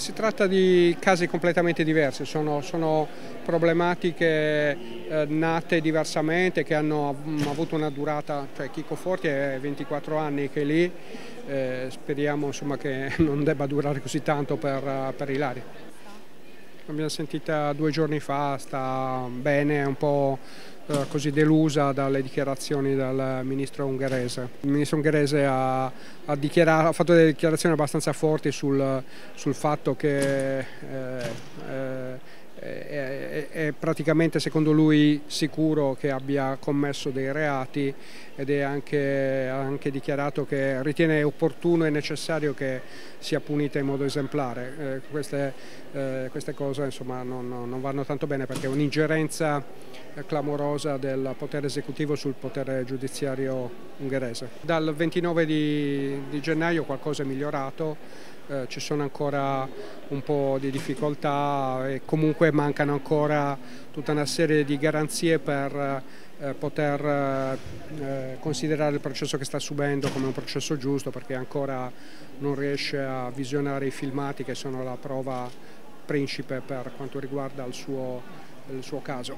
Si tratta di casi completamente diversi, sono problematiche nate diversamente, che hanno avuto una durata, cioè Chico Forti è 24 anni che è lì, speriamo insomma, che non debba durare così tanto per Ilaria. L'abbiamo sentita 2 giorni fa, sta bene, è un po' così delusa dalle dichiarazioni del ministro ungherese. Il ministro ungherese ha fatto delle dichiarazioni abbastanza forti sul fatto che è praticamente, secondo lui, sicuro che abbia commesso dei reati ed ha anche dichiarato che ritiene opportuno e necessario che sia punita in modo esemplare. Queste cose insomma, non vanno tanto bene perché è un'ingerenza clamorosa del potere esecutivo sul potere giudiziario ungherese. Dal 29 di gennaio qualcosa è migliorato. Ci sono ancora un po' di difficoltà e comunque mancano ancora tutta una serie di garanzie per poter considerare il processo che sta subendo come un processo giusto, perché ancora non riesce a visionare i filmati che sono la prova principe per quanto riguarda il suo caso.